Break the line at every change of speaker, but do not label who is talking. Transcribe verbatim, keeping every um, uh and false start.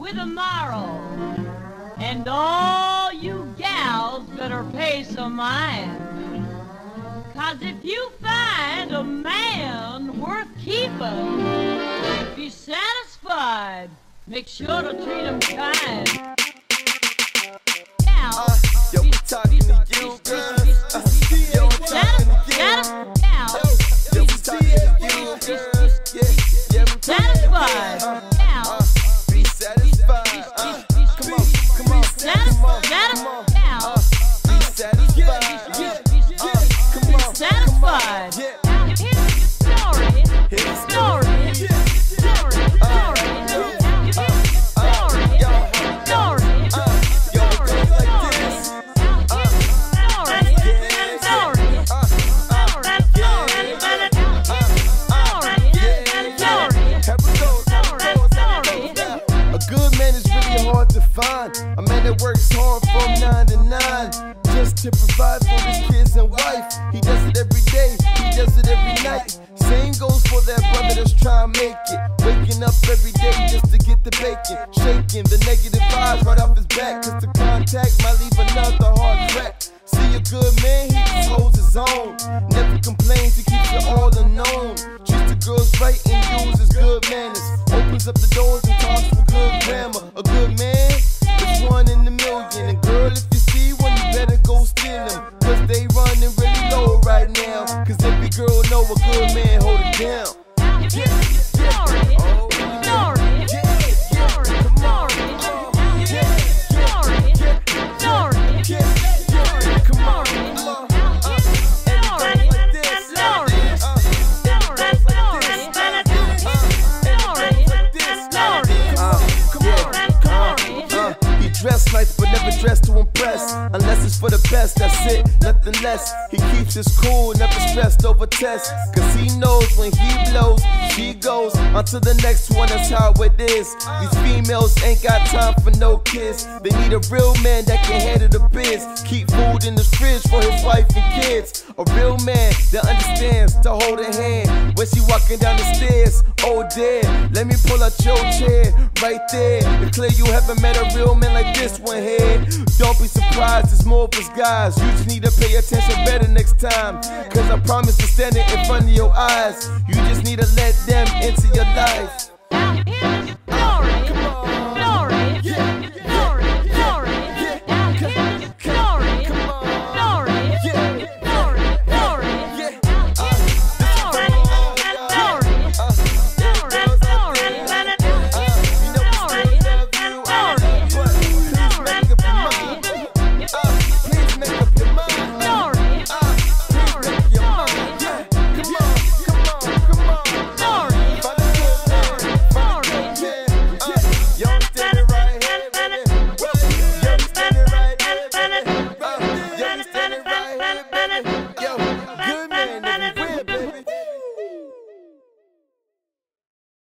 with a moral. And all you gals better pay some mind. 'Cause if you find a man worth keeping, be satisfied, make sure to treat him kind.
Uh, yo, we talking to you, girl. Uh, yo, I'm talking to you. Yo, we talking to you, girl. Yeah, yeah, we
Satisfied.
Uh, uh, be satisfied. Uh, come on, come on, come on, come on. Uh, be satisfied. Uh, uh, come on,
Satisfied.
come on. Yeah.
Here's the story.
Here's the
Story.
story.
Story. Story. Here's the story.
Yo,
Story.
uh, yo, it goes like this. Uh,
Story.
yeah,
Story.
uh, uh,
Story.
yeah,
Story.
uh, uh, yeah, yeah. Here we go, here we go, here we go. A good man is really hard to find. A man that works hard from nine to nine, just to provide for his kids and wife. He does it every day, he does it every night. Same goes for that brother that's trying to make it. Waking up every day just to get the bacon. Shaking the negative vibes right off his back. Cause the contact might leave another hard crack. See a good man, he just holds his own. Never complains, he keeps it all unknown. Treats the girls right and uses good manners. Opens up the doors and talks with good grammar. A good man is one in a million. And girl, if you see one, you better go steal him. Cause they running really low right now. Cause every girl know a good man hold it down. Yeah, yeah,
Story.
oh,
Story.
yeah, yeah, come on. Oh, yeah, yeah,
Story.
yeah,
Story.
yeah, yeah, come on. Uh, uh, and it goes like this. Uh, uh, and it goes like this. Uh, uh, and it goes like this. Uh, come on, come on. Uh, he dressed nice but never dressed to impress. Unless it's for the best, that's it, nothing less. He keeps his cool, never stressed over tests. Cause he knows when he blows, she goes on to the next one, that's how it is. These females ain't got time for no kids. They need a real man that can handle the biz. Keep food in the fridge for his wife and kids. A real man that understands to hold her hand when she walking down the stairs. Oh dear, let me pull out your chair right there. It's clear you haven't met a real man like this one here. Don't be surprised, it's more of us guys. You just need to pay attention better next time. Cause I promise to stand it in front of your eyes. You just need to let them into your life.